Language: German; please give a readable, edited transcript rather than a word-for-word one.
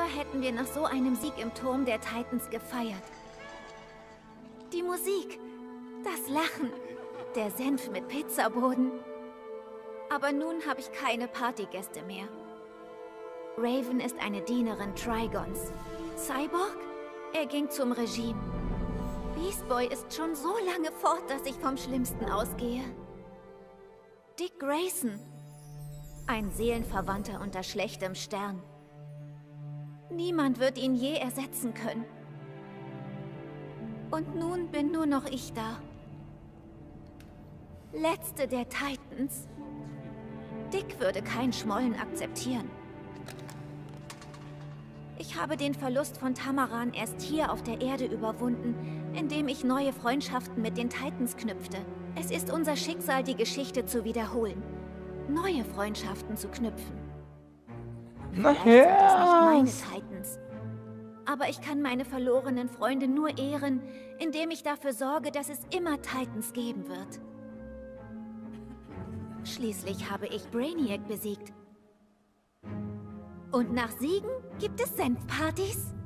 hätten wir nach so einem Sieg im Turm der Titans gefeiert. Die Musik, das Lachen, der Senf mit Pizzaboden. Aber nun habe ich keine Partygäste mehr. Raven ist eine Dienerin Trigons. Cyborg? Er ging zum Regime. Beast Boy ist schon so lange fort, dass ich vom Schlimmsten ausgehe. Dick Grayson. Ein Seelenverwandter unter schlechtem Stern. Niemand wird ihn je ersetzen können. Und nun bin nur noch ich da. Letzte der Titans. Dick würde kein Schmollen akzeptieren. Ich habe den Verlust von Tamaran erst hier auf der Erde überwunden, indem ich neue Freundschaften mit den Titans knüpfte. Es ist unser Schicksal, die Geschichte zu wiederholen. Neue Freundschaften zu knüpfen. Vielleicht sind das nicht meine Titans. Aber ich kann meine verlorenen Freunde nur ehren, indem ich dafür sorge, dass es immer Titans geben wird. Schließlich habe ich Brainiac besiegt. Und nach Siegen gibt es Senfpartys?